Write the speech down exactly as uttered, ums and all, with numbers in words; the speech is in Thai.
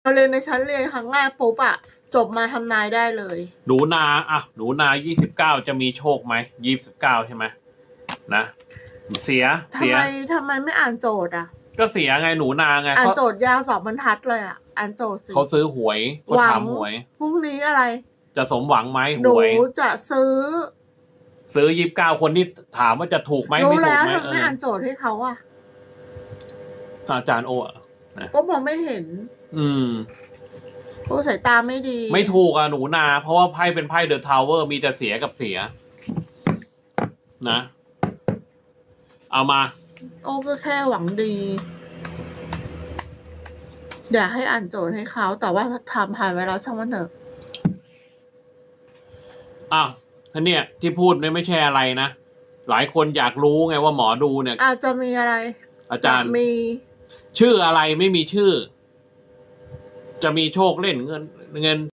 อเรียนในชั้นเรียนครั้งแรกปุ๊บอะจบมาทำนายได้เลยหนูนาอ่ะหนูนายี่สิบเก้าจะมีโชคไหมยี่สิบเก้าใช่ไหมนะเสียเสียทำไมทำไมไม่อ่านโจทย์อะก็เสียไงหนูนาไงอ่านโจทย์ยาวสองบรรทัดเลยอะอ่านโจทย์สิเขาซื้อหวยเขาถามหวยพรุ่งนี้อะไรจะสมหวังไหมหวยหนูจะซื้อซื้อยี่สิบเก้าคนที่ถามว่าจะถูกไหมไม่ถูกไหมรู้แล้วทำไมไม่อ่านโจทย์ให้เขาอะอาจารย์โอ้ก็มองไม่เห็นอืมโอ้สายตาไม่ดีไม่ถูกอ่ะหนูนาเพราะว่าไพ่เป็นไพ่เดอะทาวเวอร์มีแต่เสียกับเสียนะเอามาโอ้ก็แค่หวังดีอยากให้อ่านโจทย์ให้เขาแต่ว่าทำผ่านไปแล้วช่างมันเถอะอ้าวท่านเนี่ยที่พูดเนี่ยไม่ใช่อะไรนะหลายคนอยากรู้ไงว่าหมอดูเนี่ยอาจจะมีอะไรอาจารย์มีชื่ออะไรไม่มีชื่อจะมีโชคเล่นเงินเงิน